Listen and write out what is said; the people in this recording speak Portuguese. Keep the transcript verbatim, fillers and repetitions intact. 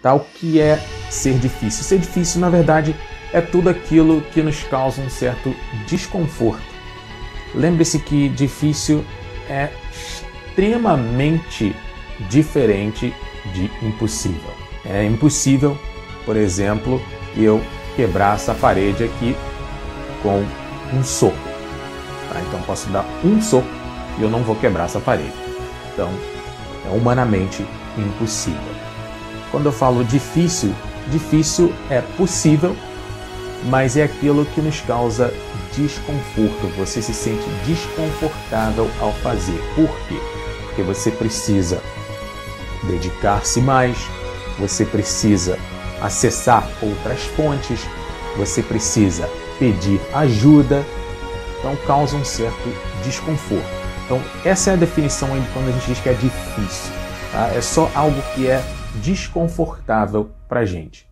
Tá? O que é ser difícil? Ser difícil, na verdade, é tudo aquilo que nos causa um certo desconforto. Lembre-se que difícil é extremamente diferente de impossível. É impossível, por exemplo, eu quebrar essa parede aqui com um soco. Tá? Então posso dar um soco e eu não vou quebrar essa parede. Então é humanamente impossível. Quando eu falo difícil, difícil é possível, mas é aquilo que nos causa desconforto. Você se sente desconfortável ao fazer. Por quê? Porque você precisa dedicar-se mais, você precisa acessar outras fontes, você precisa pedir ajuda, então causa um certo desconforto. Então essa é a definição aí de quando a gente diz que é difícil, tá? É só algo que é desconfortável para a gente.